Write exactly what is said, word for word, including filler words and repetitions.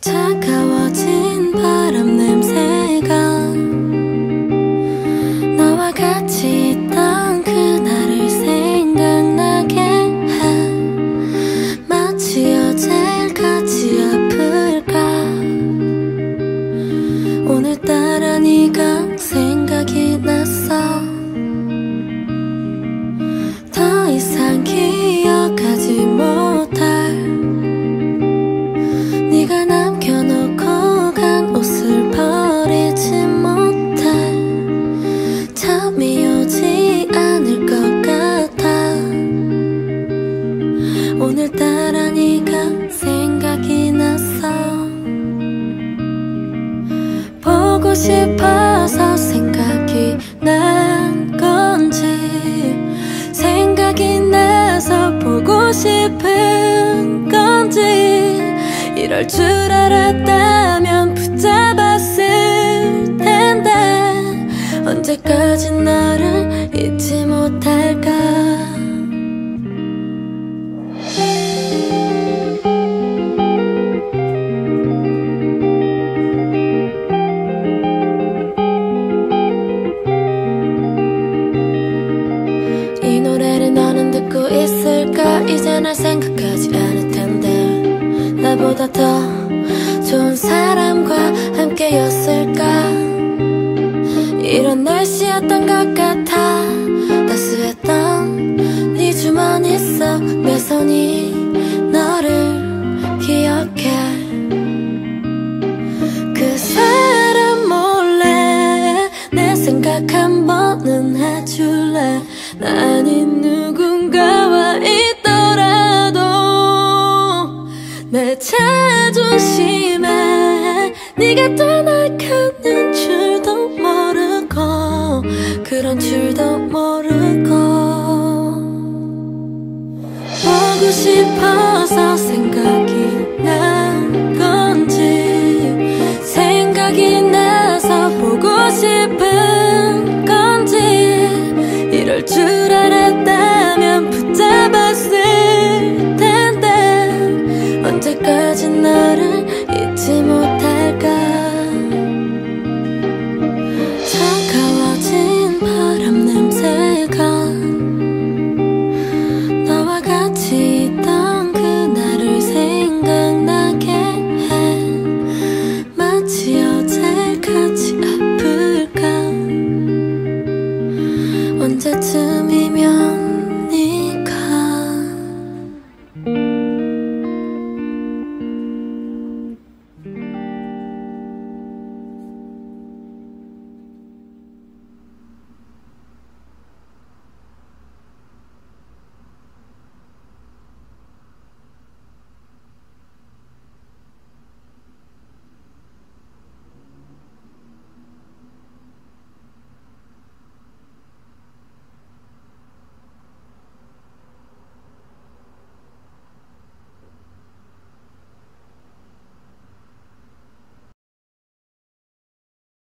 차가워진 바람 냄새가 너와 같이 있던 그날을 생각나게 해. 마치 어제같이 아플까. 오늘따라 네가 생각이 났어. 더 이상 기억하지 못할 네가 남겨놓고 간 옷을 버리지 못해. 잠이 오지 않을 것 같아. 오늘따라 네가 생각이 났어. 보고 싶어서 생각이 난 건지, 생각이 나서 보고 싶은 건지. 이럴 줄 알았다면 붙잡았을 텐데 언제까지 너를 잊지 못할까. 이 노래를 너는 듣고 있을까. 이제 날 생각하지 않을 텐데 나보다 더 좋은 사람과 함께였을까. 이런 날씨였던 것 같아. 따스했던 네 주머니 속 내 손이 너를 기억해. 그 사람 몰래 내 생각 한 번은 해줄래. 나 아닌 누군가와 있더라도 내 자존심에 네가 떠나가는 줄도 모르고, 그런 줄도 모르고. 보고 싶어서